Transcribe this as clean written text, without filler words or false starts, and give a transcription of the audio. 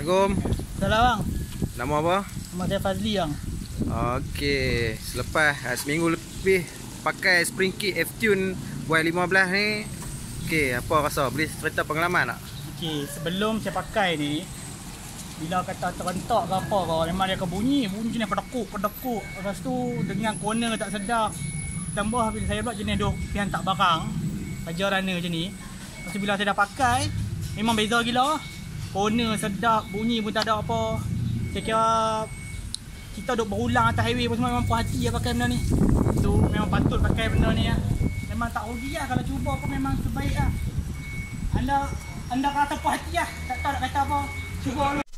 Assalamualaikum. Salam bang. Nama apa? Nama saya Fazli bang. Okey, selepas seminggu lebih pakai Spring Kit F-Tune Y15 ni. Okey, apa rasa? Boleh cerita pengalaman tak? Okey, sebelum saya pakai ni, bila kata terentak ke apa ke, memang dia akan bunyi jenis pedekuk. Lepas tu dengan corner tak sedap. Tambah bila saya buat jenis duk yang tak barang, ajar runner macam ni. Lepas tu bila saya dah pakai, memang beza gila. Corner sedap, bunyi pun tak ada apa. Saya kira kita duk berulang atas highway pun semua memang puas hati lah pakai benda ni. Tu memang patut pakai benda ni lah. Memang tak rugi lah kalau cuba pun memang terbaik lah. Anda kata puas hati lah, tak tahu nak kata apa. Cuba dulu.